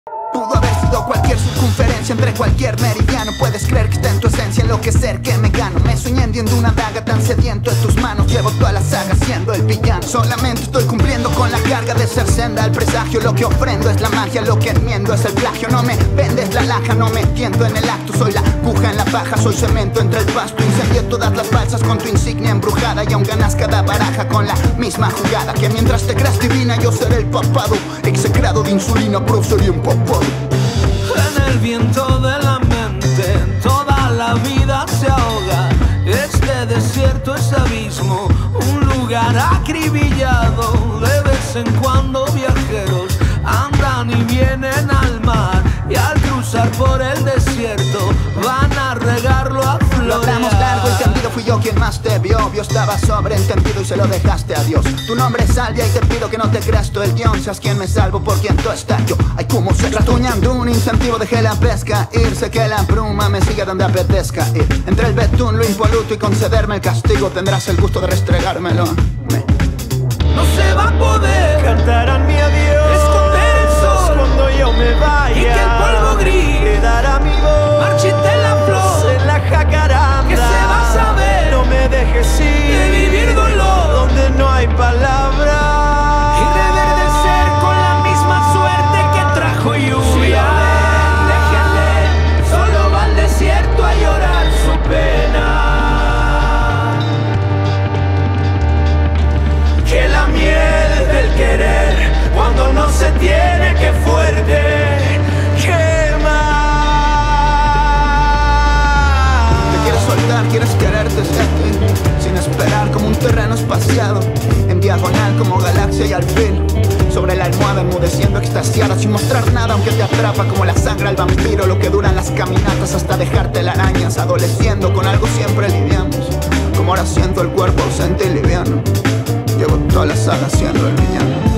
Pudo haber sido cualquier circunferencia entre cualquier meridiano. Puedes creer que está en tu esencia enloquecer que me gano. Me soñé hendiendo una daga tan sediento en tus manos. Llevo toda la saga siendo el villano. Solamente estoy cumpliendo con la carga de ser senda. El presagio, lo que ofrendo es la magia. Lo que enmiendo es el plagio. No me vendes la laja, no me tiento en el acto. Soy la aguja en la paja, soy cemento entre el pasto. Incendié todas las balsas con tu insignia embrujada. Y aún ganas cada baraja con la misma jugada. Que mientras te creas divina yo seré el papado. Execrado de insulina, pero sería empapado. En el viento de la mente toda la vida se ahoga. Este desierto es abismo, un lugar acribillado. De vez en cuando viajeros andan y vienen al mar, y al cruzar por el desierto van a regarlo a florear. Lo hablamos largo y tendido, fui yo quien más te vio. Yo estaba sobreentendido y se lo dejaste a Dios. Tu nombre es Salvia y te pido que no te creas todo el guión. Seas quien me salvo por quien tú estás yo. Ay, como se ratoñando un incentivo, dejé la pesca ir. Sé que la bruma me sigue donde apetezca ir. Entre el betún, lo impoluto y concederme el castigo, tendrás el gusto de restregármelo. No se va a poder cantarán mi adiós, esconder el sol cuando yo me vaya, y que el polvo gris quedará mi voz, marchite la flor en la jacaranda, que se va a saber no me dejes ir, de vivir dolor donde no hay palabras, y reverdecer con la misma suerte que trajo lluvia. Déjenle, solo va al desierto a llorar su pena. Que la miel del querer, cuando no se tiene, que fuerte quema. Te quieres soltar, quieres quererte ser ti, sin esperar como un terreno espaciado, en diagonal como galaxia y alfil. Sobre la almohada enmudeciendo extasiada, sin mostrar nada aunque te atrapa como la sangre al vampiro. Lo que duran las caminatas hasta dejarte la arañas, adoleciendo con algo siempre liviano. Como ahora siento el cuerpo ausente y liviano. Llevo toda la saga siendo el villano.